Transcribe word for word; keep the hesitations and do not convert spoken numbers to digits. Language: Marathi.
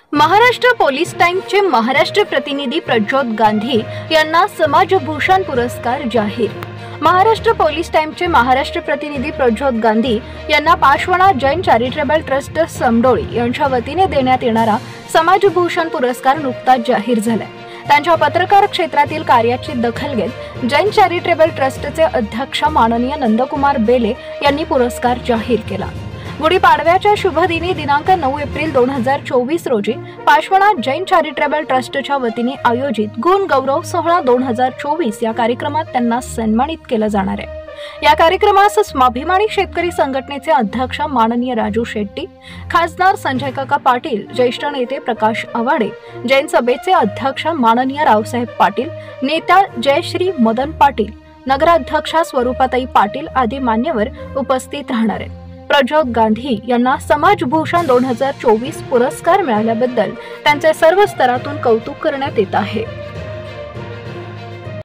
महाराष्ट्र पोलीस टाइम्सचे महाराष्ट्र प्रतिनिधी प्रज्योत गांधी यांना समाजभूषण पुरस्कार जाहीर। महाराष्ट्र पोलीस टाइम्सचे महाराष्ट्र प्रतिनिधी प्रज्योत गांधी यांना पाशवणा जैन चॅरिटेबल ट्रस्ट समडोळी यांच्या वतीने देण्यात येणारा समाजभूषण पुरस्कार नुकताच जाहीर झालाय। त्यांच्या पत्रकार क्षेत्रातील कार्याची दखल घेत जैन चॅरिटेबल ट्रस्टचे अध्यक्ष माननीय नंदकुमार बेले यांनी पुरस्कार जाहीर केला। गुढीपाडव्याच्या शुभदिनी दिनांक नऊ एप्रिल दोन हजार चोवीस रोजी पाशवणा जैन चॅरिटेबल ट्रस्टच्या वतीने आयोजित गुण गौरव सोहळा दोन हजार चोवीस या कार्यक्रमात त्यांना सन्मानित केलं जाणार आहे। या कार्यक्रमास स्वाभिमानी शेतकरी संघटनेचे अध्यक्ष माननीय राजू शेट्टी, खासदार संजय काका पाटील, ज्येष्ठ नेते प्रकाश आवाडे, जैन सभेचे अध्यक्ष माननीय रावसाहेब पाटील, नेता जयश्री मदन पाटील, नगराध्यक्षा स्वरूपाताई पाटील आदी मान्यवर उपस्थित राहणार आहेत। प्रज्योत गांधी यांना समाजभूषण दोन हजार चोवीस पुरस्कार मिळाल्याबद्दल त्यांचे सर्व स्तरातून कौतुक करण्यात येत आहे।